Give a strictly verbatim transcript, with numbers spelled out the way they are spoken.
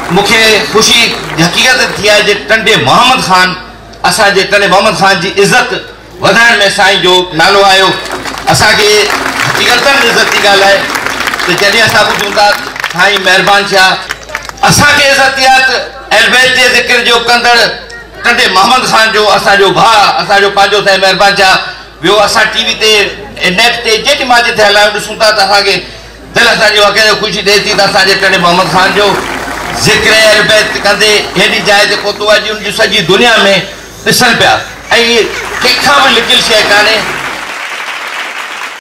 मूंखे ख़ुशी हक़ीक़त थी आहे जे टंडे मोहम्मद ख़ान असांजे टंडे मोहम्मद ख़ान जी इज़त वधाइण में साईं जो नालो आयो। असांखे हक़ीक़तनि इज़त थी ॻाल्हाए त जॾहिं असां ॿुधूं था साईं महिरबानी थिया। असांखे इज़त इहा त अहल बैत जे ज़िक्र जो कंदड़ टंडे मोहम्मद ख़ान जो असांजो भाउ असांजो पंहिंजो साईं महिरबानी थिया। ॿियो असां टीवी ते नेट ते जेॾी महिल जिथे हलायूं ॾिसूं था त असांखे दिलि असांजी वाक़ई ख़ुशी थिए थी त असांजे टंडे मोहम्मद ख़ान जो ज़िक्र अहल बैत कंदे हेॾी जाइ ते पहुतो आहे जी उनजी सॼी दुनिया में ॾिसनि पिया। ऐं कंहिंखां बि लिकियलु शइ कान्हे।